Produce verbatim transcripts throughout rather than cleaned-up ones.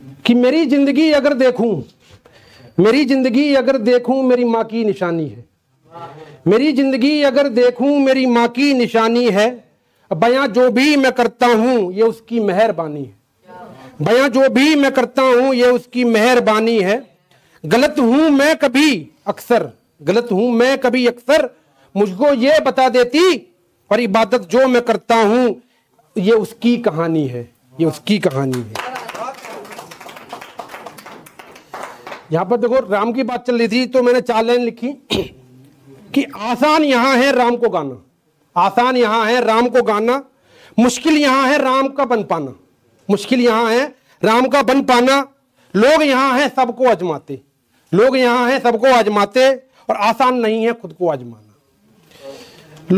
कि मेरी जिंदगी अगर देखूं, मेरी जिंदगी अगर देखूं मेरी माँ की निशानी है। मेरी जिंदगी अगर देखूं मेरी माँ की निशानी है। बयां जो भी मैं करता हूं ये उसकी मेहरबानी है। बयां जो भी मैं करता हूं ये उसकी मेहरबानी है। गलत हूं मैं कभी अक्सर, गलत हूं मैं कभी अक्सर, मुझको ये बता देती, और इबादत जो मैं करता हूं ये उसकी कहानी है, ये उसकी कहानी है। यहां पर देखो राम की बात चल रही थी तो मैंने चार लाइन लिखी कि आसान यहां है राम को गाना, आसान यहां है राम को गाना, मुश्किल यहां है राम का बन पाना, मुश्किल यहां है राम का बन पाना। लोग यहां हैं सबको आजमाते, लोग यहां हैं सबको आजमाते, और आसान नहीं है खुद को आजमाना।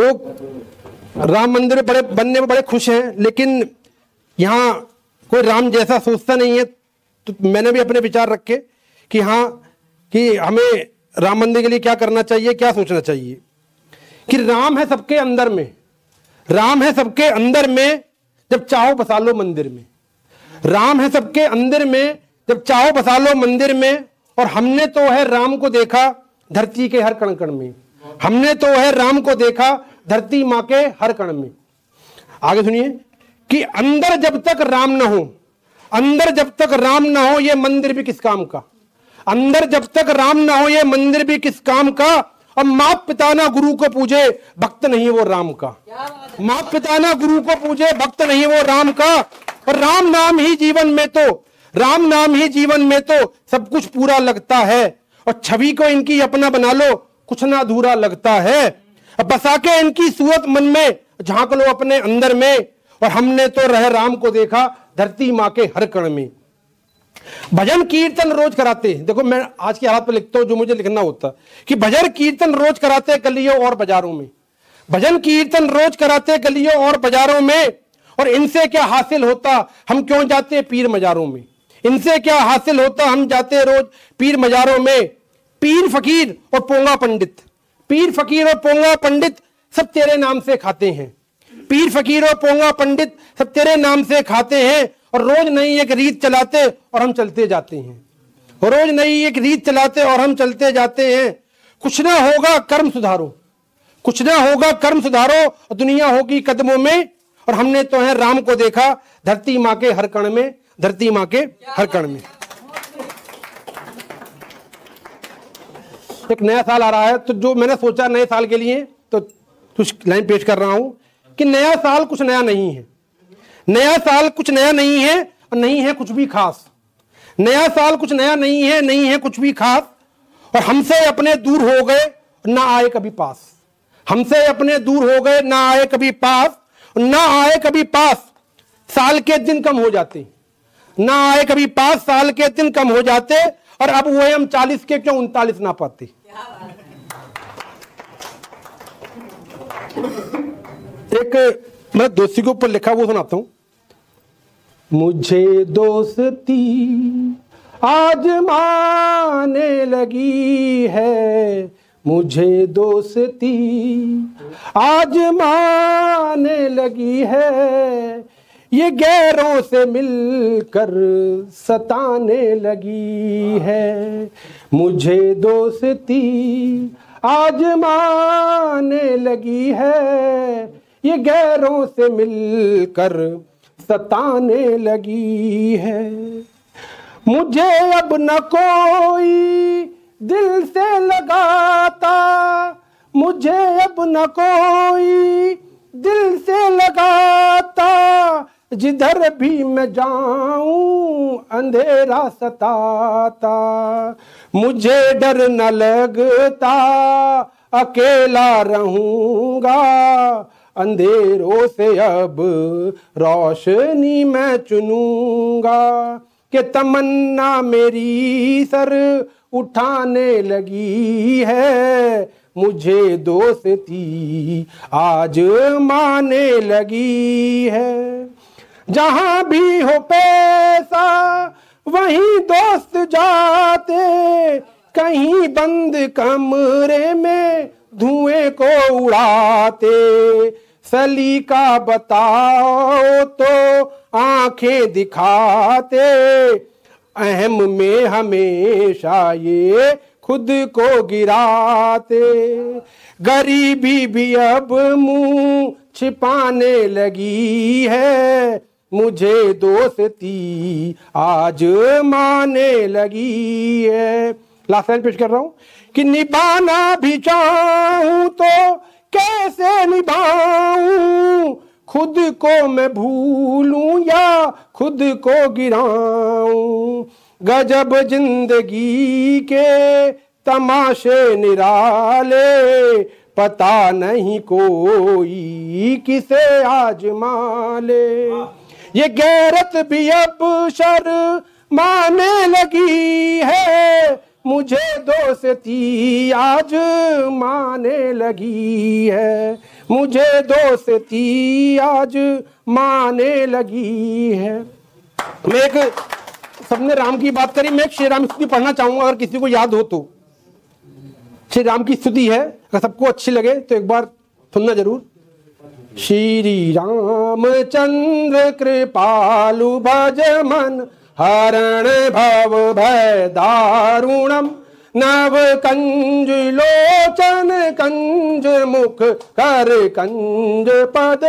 लोग राम मंदिर बड़े बनने में बड़े खुश हैं, लेकिन यहाँ कोई राम जैसा सोचता नहीं है। तो मैंने भी अपने विचार रखे कि हाँ, कि हमें राम मंदिर के लिए क्या करना चाहिए, क्या सोचना चाहिए। कि राम है सबके अंदर में, राम है सबके अंदर में, जब चाहो बसा लो मंदिर में। राम है सबके अंदर में, जब चाहो बसा लो मंदिर में। और हमने तो है राम को देखा धरती के हर कण कण में, हमने तो है राम को देखा धरती माँ के हर कण में। आगे सुनिए कि अंदर जब तक राम न हो, अंदर जब तक राम न हो ये मंदिर भी किस काम का, अंदर जब तक राम न हो ये मंदिर भी किस काम का। और माप पिता ना गुरु को पूजे भक्त नहीं वो राम का, माप पिता ना गुरु को पूजे भक्त नहीं वो राम का। और राम नाम ही जीवन में तो, राम नाम ही जीवन में तो सब कुछ पूरा लगता है। और छवि को इनकी अपना बना लो कुछ ना अधूरा लगता है। बसा के इनकी सूरत मन में झांक लो अपने अंदर में। और हमने तो रह राम को देखा धरती माँ के हर कण में। भजन कीर्तन रोज कराते, देखो मैं आज के हालात पर लिखता हूं जो मुझे लिखना होता, कि भजन कीर्तन रोज कराते गलियों और बाजारों में, भजन कीर्तन रोज कराते गलियों और बाजारों में। और इनसे क्या हासिल होता हम क्यों जाते पीर मजारों में, इनसे क्या हासिल होता हम जाते रोज पीर मजारों में। पीर फकीर और पोंगा पंडित, पीर फकीर और पोंगा पंडित सब तेरे नाम से खाते हैं, पीर फकीर और पोंगा पंडित सब तेरे नाम से खाते हैं। और रोज नई एक रीत चलाते और हम चलते जाते हैं, और रोज नई एक रीत चलाते और हम चलते जाते हैं। कुछ ना होगा कर्म सुधारो, कुछ ना होगा कर्म सुधारो, और दुनिया होगी कदमों में। और हमने तो है राम को देखा धरती माँ के हर कण में, धरती माँ के हर कण में। एक नया साल आ रहा है, तो जो मैंने सोचा नए साल के लिए तो कुछ लाइन पेश कर रहा हूं कि नया साल कुछ नया नहीं है, नया साल कुछ नया नहीं है, और नहीं है कुछ भी खास। नया साल कुछ नया नहीं है, नहीं है कुछ भी खास। और हमसे अपने दूर हो गए ना आए कभी पास, हमसे अपने दूर हो गए ना आए कभी पास, ना आए कभी पास। साल के दिन कम हो जाते, ना आए कभी पास, साल के दिन कम हो जाते। और अब वो हम चालीस के क्यों उनतालीस ना पाते। एक मैं दोस्ती के ऊपर लिखा वो सुनाता हूं। मुझे दोस्ती आजमाने लगी है, मुझे दोस्ती आजमाने लगी है, ये गैरों से मिलकर सताने लगी है। मुझे दोस्ती आजमाने लगी है, ये गैरों से मिलकर सताने लगी है। मुझे अब न कोई दिल से लगाता, मुझे अब न कोई दिल से लगाता, जिधर भी मैं जाऊं अंधेरा सताता। मुझे डर न लगता अकेला रहूंगा, अंधेरों से अब रोशनी मैं चुनूंगा। कि तमन्ना मेरी सर उठाने लगी है, मुझे दोस्ती आज माने लगी है। जहां भी हो पैसा वहीं दोस्त जाते, कहीं बंद कमरे में धुएं को उड़ाते। सलीका बताओ तो आंखें दिखाते, अहम में हमेशा ये खुद को गिराते, गरीबी भी अब मुंह छिपाने लगी है, मुझे दोस्ती आज माने लगी है। लास्ट लाइन पेश कर रहा हूं कि निभाना भी चाहूं तो कैसे निभाऊं, खुद को मैं भूलूं या खुद को गिराऊं, गजब जिंदगी के तमाशे निराले, पता नहीं कोई किसे आजमा ले, ये गैरत भी अब शर्माने लगी है, मुझे दोस्ती आज माने लगी है, मुझे दोस्ती आज माने लगी है। मैं एक, सबने राम की बात करी, मैं एक श्री राम स्तुति पढ़ना चाहूंगा, अगर किसी को याद हो तो। श्री राम की स्तुति है, अगर सबको अच्छी लगे तो एक बार सुनना जरूर। श्री रामचंद्र कृपालु भज मन, हरण भव भय दारुणम, नव कंज लोचन कंज मुख कर कंज पद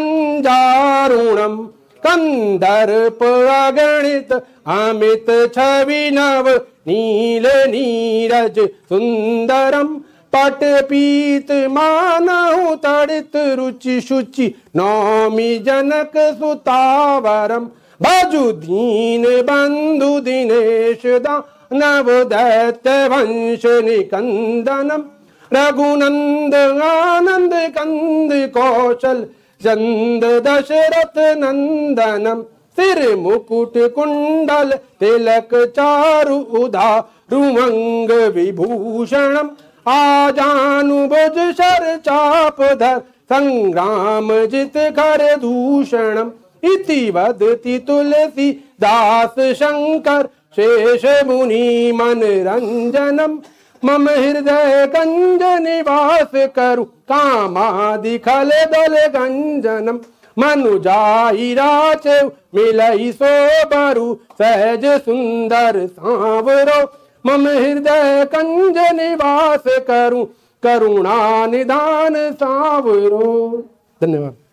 कंजारुणम, कंदर्प अगणित अमित छवि नव नील नीरज सुंदरम, पट पीत मानहु तड़ित रुचि शुचि नौमि जनक सुतावरम, भजु दीन बंधु दिनेश दानव दैत्य वंश निकंदनम, रघुनंद आनंद कंद कौशल चंद दशरथ नंदनम, सिर मुकुट कुंडल तिलक चारु उधारु अंग विभूषणम, आजानुभुज शर चाप धर संग्राम जित कर दूषणम, इति वदति तुलसी दास शंकर शेष मुनि मन रंजनम, मम हृदय कंज निवास करु कामादि खल दल गंजनम, मनुजाई राचे मिलई सोबरु सहज सुंदर सांवरो, मम हृदय कंज निवास करु करुणा निधान सांवरो। धन्यवाद।